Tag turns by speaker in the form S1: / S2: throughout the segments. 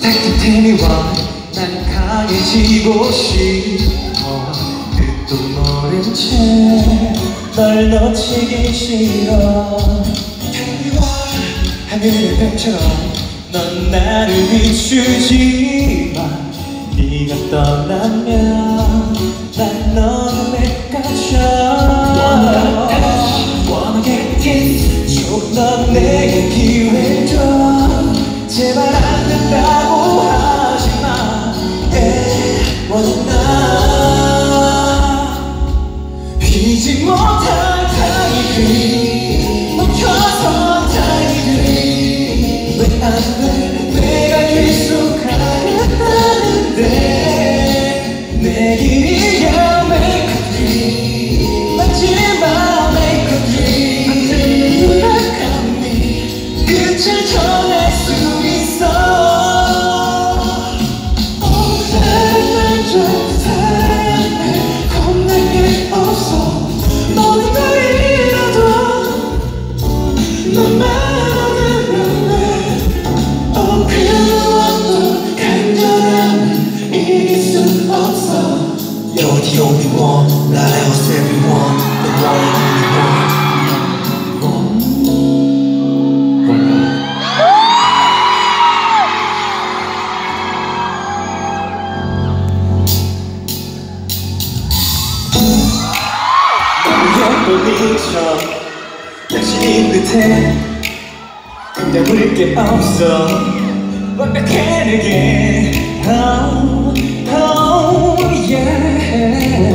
S1: 태미와 난 강해지고 싶어. 끝도 모른 채 널 놓치기 싫어. 태미와 하늘의 별처럼 넌 나를 비추지만 네가 떠나면 난 너를 맺어줘. Wanna get this 조금 더 내게 기회 줘. 제발 안 된다고 하지마. 원한 나 피지 못할 타이틀이 멈춰서 타이틀이 왜 안 돼. 내가 계속 가겠다는데 내 길이야. Make a dream 마지막 make a dream 눈앞감이 끝을 전할 수 있어. 난 사랑해 겁낼 게 없어. 너는 날 잃어도 너만 얻으면 돼. 그 어떤 간절함을 이길 순 없어.
S2: You're the only one that I was everyone, the one and only one.
S1: 너무 예쁜 이처럼 양심인 듯해. 근데 물을 게 없어. 완벽해 내게. Oh, oh, yeah.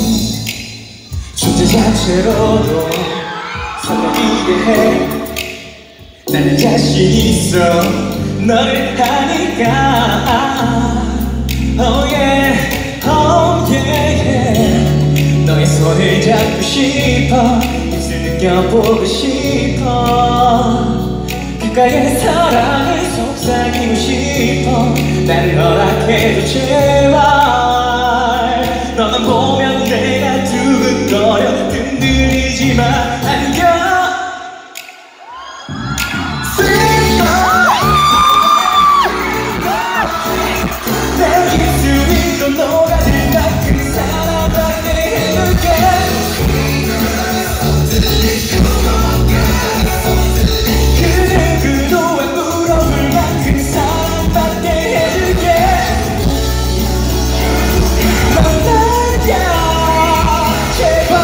S1: 존재 자체로도 설레이게 해. 나는 자신 있어 너를 하니까. Oh yeah, oh yeah. 너의 손을 잡고 싶어. 입술 느껴보고 싶어. 귓가의 사랑을 속삭이고 싶어. 나를 허락해줘 제발. 너만 보면 내가 두근거려. 흔들리지만 안겨. 내 입술이 또 녹아들 만큼 사랑받게 해줄게. 그대 그동안 물어볼 만큼 사랑받게 해줄게. 넌 나야 제발.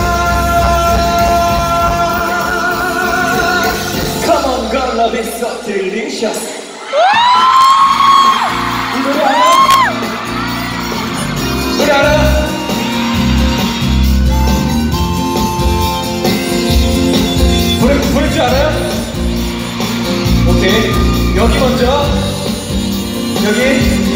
S1: Come on girl, love is so delicious. 이 노래 알아? 노래 알아? 부를 줄 알아요? 오케이, 여기 먼저. 여기.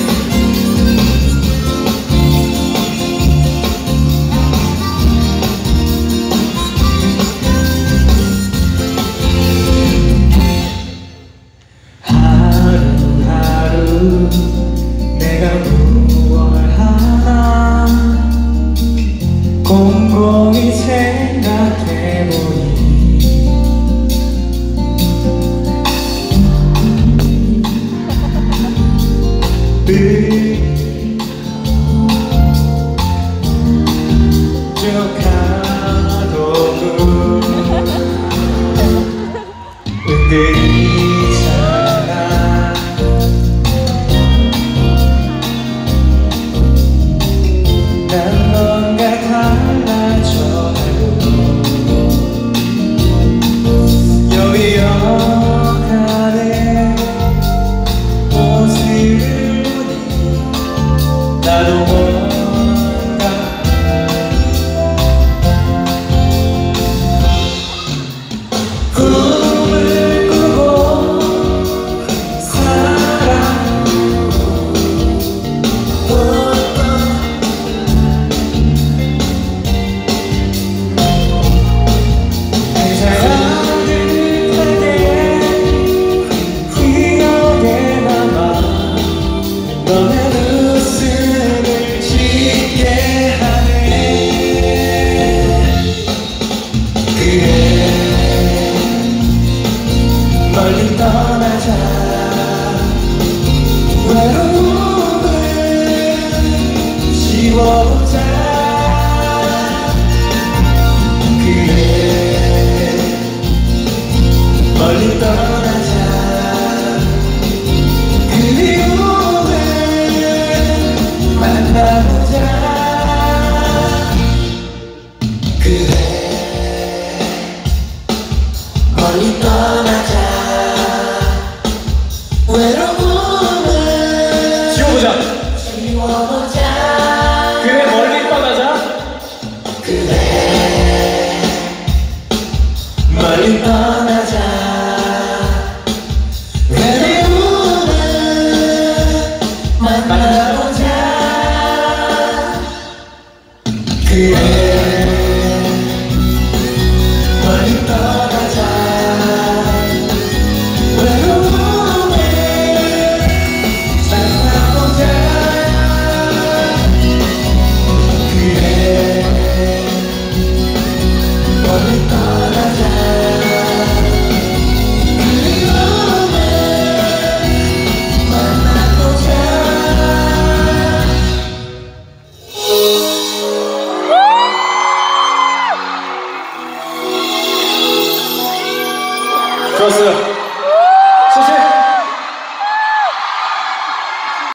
S1: 하루하루 내가 무얼 하나 곰곰이 생각해보니 뾰족하도록 흔들리잖아. 난 뭔가 달라져가고 여위어가네. 옷을 보니
S2: yeah.